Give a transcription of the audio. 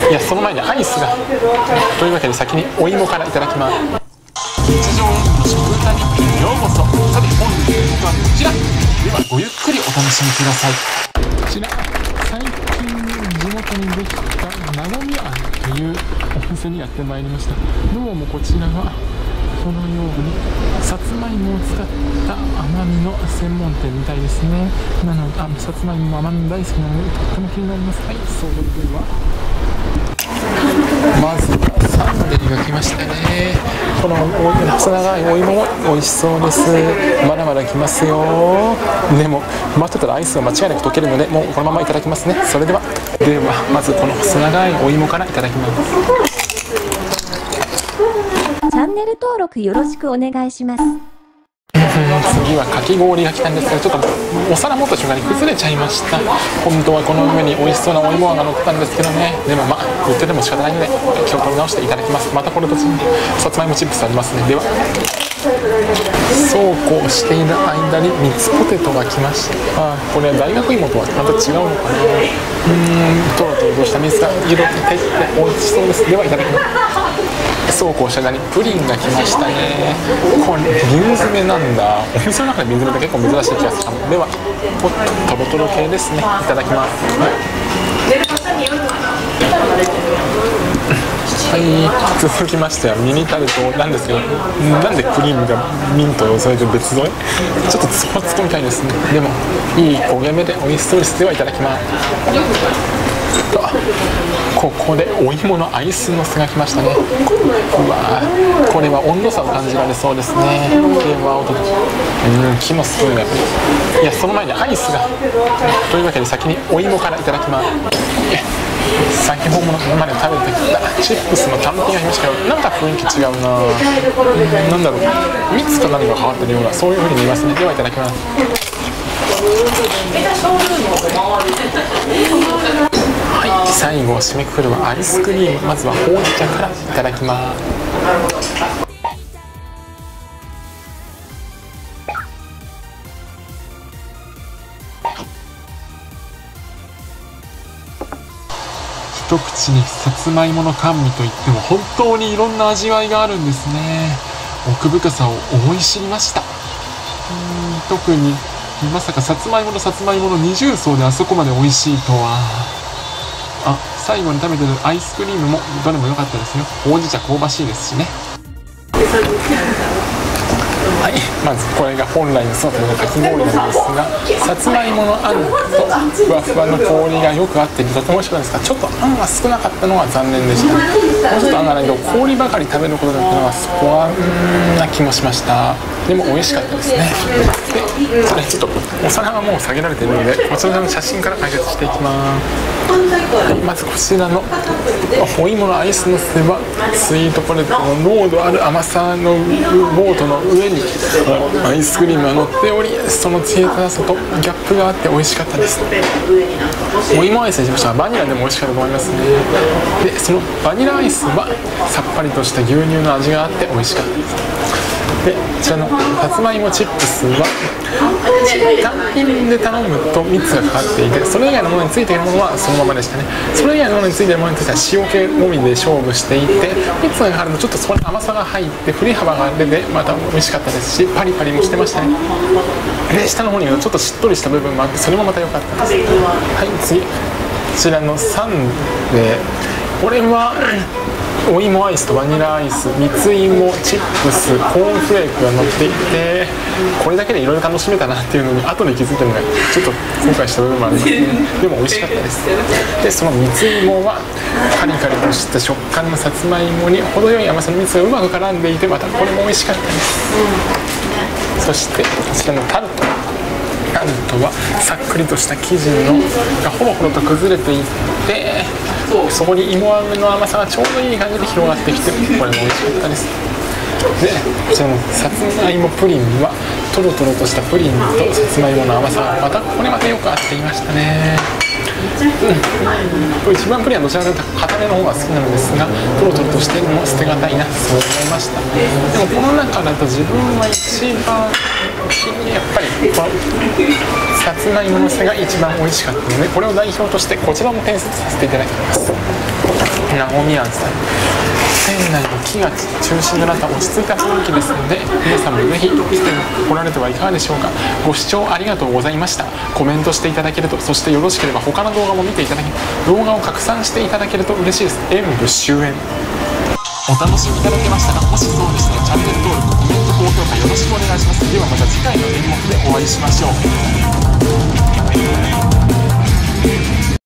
いや、その前にアイスが。というわけで先にお芋からいただきます。日常への食歌日記にようこそ。さて本日のはこちらでは、ごゆっくりお楽しみください。こちら最近地元にできたなごみ庵というお店にやってまいりました。どうもこちらはこのようにさつまいもを使った甘みの専門店みたいですね。なのでさつまいも甘み大好きなのでとっても気になります。はい、それではまずはサンデリが来ましたね。この細長いお芋も美味しそうです。まだまだ来ますよ。でも待ってたらアイスが間違いなく溶けるので、もうこのままいただきますね。それではまずこの細長いお芋からいただきます。 チャンネル登録よろしくお願いします。 次はかき氷が来たんですが、ちょっとお皿持った瞬間に崩れちゃいました。本当はこの上に美味しそうなお芋が乗ったんですけどね。でもまあ言ってても仕方ないので気を取り直していただきます。またこれとさつまいもチップスありますね。ではそうこうしている間にミツポテトが来ました。これは大学芋とはまた違うのかな。トロトロとした水が色気てって美味しそうです。ではいただきます。そうこうした間にプリンが来ましたね。これ瓶詰めなんだ。お店の中で瓶詰めって結構珍しい気がする。ではトロトロ系ですね。いただきます。はい、続きましてはミニタルトなんですけど、なんでクリームがミントを添えて別添え、ちょっとツポツポみたいですね。でもいい焦げ目で美味しそうです。ではいただきます。ここでお芋のアイスのせが来ましたね。うわー、これは温度差を感じられそうですね。では木のスプーンがやっぱり、いや、その前にアイスが。というわけで先にお芋からいただきます。先ほどまで食べてきたチップスの単品が来ましたけど、なんか雰囲気違うな。なんだろう、蜜と何が変わってるような、そういう風に見えますね。ではいただきます。はい、最後締めくくるはアイスクリーム。まずはほうじ茶からいただきます。一口にさつまいもの甘味といっても本当にいろんな味わいがあるんですね。奥深さを思い知りました。特にまさかさつまいもの二重奏であそこまで美味しいとは。最後に食べてるアイスクリームもどれも良かったですよ。ほうじ茶香ばしいですしね。はい、まずこれが本来の姿のかき氷なんですが、さつまいものあんとふわふわの氷がよく合ってとても美味しかったんですが、ちょっとあんが少なかったのは残念でした。もうちょっとあんがないと氷ばかり食べることだったのはそこはな気もしました。でも美味しかったですね。でそれちょっとお皿がもう下げられているので、こちらの写真から解説していきます。まずこちらのお芋のアイスのせはスイートポテトの濃度ある甘さのボートの上にアイスクリームが乗っており、その冷たさとギャップがあって美味しかったです。お芋アイスにしましたらバニラでも美味しかったと思いますね。でそのバニラアイスはさっぱりとした牛乳の味があって美味しかったです。でこちらのさつまいもチップスは単品で頼むと蜜がかかっていて、それ以外のものについているものはそのままでしたね。それ以外のものについているものについては塩気のみで勝負していて、蜜がかかるとちょっとそこに甘さが入って振り幅が出てまた美味しかったですし、パリパリもしてましたね。で下の方にはちょっとしっとりした部分もあって、それもまた良かったです。はい、次こちらのサンで、これはお芋アイスとバニラアイス、みつ芋、チップス、コーンフレークが乗っていて、これだけでいろいろ楽しめたなっていうのに後で気づいたのがちょっと後悔した部分もありますね。でも美味しかったです。でそのみつ芋はカリカリとした食感のさつまいもに程よい甘さの蜜がうまく絡んでいて、またこれも美味しかったです。そしてこちらのタルトはさっくりとした生地がほろほろと崩れていって、そこに芋あめの甘さがちょうどいい感じで広がってきて、これも美味しかったです。でこちらのさつまいもプリンはトロトロとしたプリンとさつまいもの甘さがこれまたよく合っていましたね。一番プリンはどちらかというと固めの方が好きなのですが、トロトロとしても捨てがたいな、そう思いました。でもこの中だと自分は一番やっぱりこのさつまいものせが一番美味しかったので、これを代表としてこちらも点数させていただきます。 和宮津さん、店内の木が中心となった落ち着いた雰囲気ですので、皆さんもぜひ来られてはいかがでしょうか。ご視聴ありがとうございました。コメントしていただけると、そしてよろしければ他の動画も見ていただき、動画を拡散していただけると嬉しいです。演武終演。お楽しみいただけましたか。もしそうでしたらチャンネル登録、コメント、高評価よろしくお願いします。ではまた次回の演目でお会いしましょう。